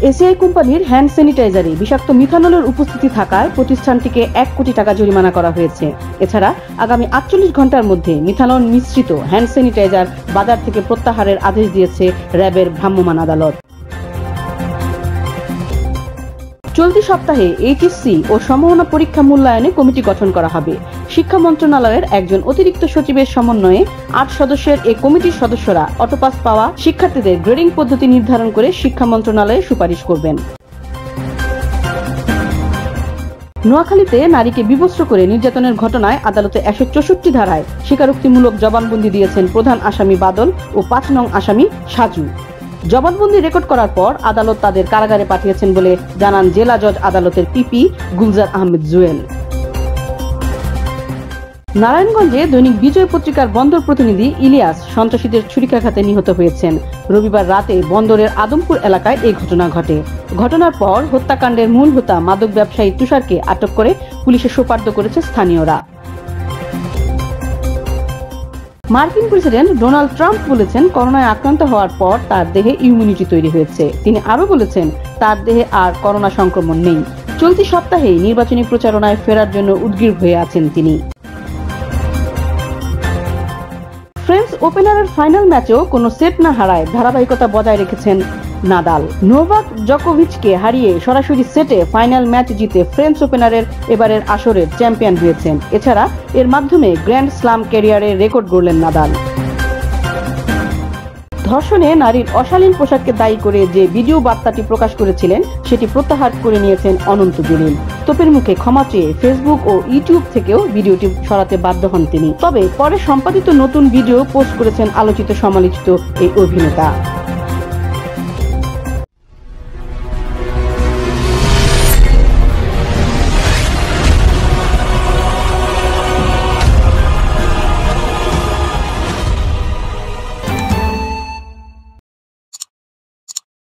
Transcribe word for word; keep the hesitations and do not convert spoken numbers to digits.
ACI কোম্পানির hand স্যানিটাইজারে বিষাক্ত মিথানলের উপস্থিতি থাকায় প্রতিষ্ঠানটিকে এক কোটি টাকা জরিমানা করা হয়েছে। এছাড়া আগামী আটচল্লিশ ঘন্টার মধ্যে মিথানল মিশ্রিত হ্যান্ড স্যানিটাইজার বাজার থেকে প্রত্যাহারের আদেশ দিয়েছে র্যাবের ভ্রাম্যমাণ আদালত। চলতি সপ্তাহে এইচএসসি ও সম্ভাবনা পরীক্ষা মূল্যায়নে কমিটি গঠন করা হবে। শিক্ষা মন্ত্রণালয়ের একজন অতিরিক্ত সচিবের সমন্বয়ে আট সদস্যের এই কমিটির সদস্যরা অটোপাস পাওয়া শিক্ষার্থীদের গ্রেডিং পদ্ধতি নির্ধারণ করে শিক্ষা মন্ত্রণালয়ে সুপারিশ করবেন। নোয়াখালীতে নারীকে বিবস্ত্র করে নির্যাতনের ঘটনায় আদালতে একশো চৌষট্টি ধারায় স্বীকারোক্তিমূলক জবানবন্দি দিয়েছেন প্রধান আসামি বাদল ও পাঁচ নং আসামি সাজু। জবানবন্দি রেকর্ড করার পর আদালত তাদের কারাগারে পাঠিয়েছেন বলে জানান জেলা জজ আদালতের পিপি গুলজার আহমেদ জুয়েল। নারায়ণগঞ্জে দৈনিক বিজয় পত্রিকার বন্দর প্রতিনিধি ইলিয়াস সন্ত্রাসীদের ছুরিকাঘাতে নিহত হয়েছেন। রবিবার রাতে বন্দরের আদমপুর এলাকায় এই ঘটনা ঘটে। ঘটনার পর হত্যাকাণ্ডের মূল হোতা মাদক ব্যবসায়ী তুষারকে আটক করে পুলিশে সোপর্দ করেছে স্থানীয়রা। মার্কিন প্রেসিডেন্ট ডোনাল্ড ট্রাম্প বলেছেন, করোনায় আক্রান্ত হওয়ার পর তার দেহে ইমিউনিটি তৈরি হয়েছে। তিনি আরো বলেছেন, তার দেহে আর করোনা সংক্রমণ নেই। চলতি সপ্তাহেই নির্বাচনী প্রচারণায় ফেরার জন্য উদগ্রীব হয়ে আছেন তিনি। ফ্রেঞ্চ ওপেনারের ফাইনাল ম্যাচেও কোনো সেট না হারায় ধারাবাহিকতা বজায় রেখেছেন নাদাল। নোভাক জোকোভিচকে হারিয়ে সরাসরি সেটে ফাইনাল ম্যাচ জিতে ফ্রেঞ্চ ওপেনারের এবারের আসরের চ্যাম্পিয়ন হয়েছেন। এছাড়া এর মাধ্যমে গ্র্যান্ড স্লাম ক্যারিয়ারে রেকর্ড গড়লেন নাদাল। ধর্ষণে নারীর অশালীন পোশাককে দায়ী করে যে ভিডিও বার্তাটি প্রকাশ করেছিলেন সেটি প্রত্যাহার করে নিয়েছেন অনন্ত জলিল। তোপের মুখে ক্ষমা চেয়ে ফেসবুক ও ইউটিউব থেকেও ভিডিওটি সরাতে বাধ্য হন তিনি। তবে পরে সম্পাদিত নতুন ভিডিও পোস্ট করেছেন আলোচিত সমালোচিত এই অভিনেতা।